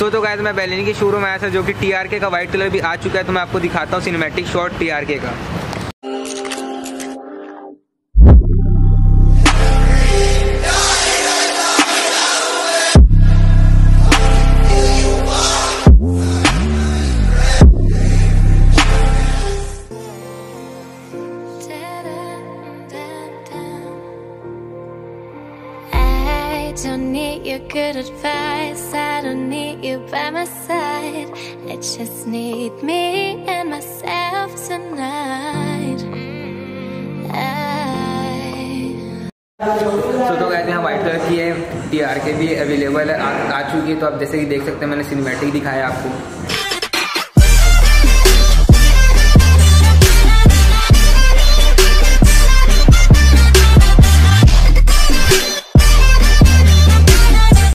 तो गाइस मैं बेलेनी के शोरूम आया था जो कि TRK का वाइट कलर भी आ चुका है, तो मैं आपको दिखाता हूँ सिनेमैटिक शॉट TRK का। I don't need your good advice, I don't need you by my side, I just need me and myself tonight. तो गाइस यहाँ वाइट कलर की है, TRK भी अवेलेबल है, आ चुकी है। तो आप जैसे कि देख सकते हैं, मैंने सिनेमैटिक दिखाया आपको।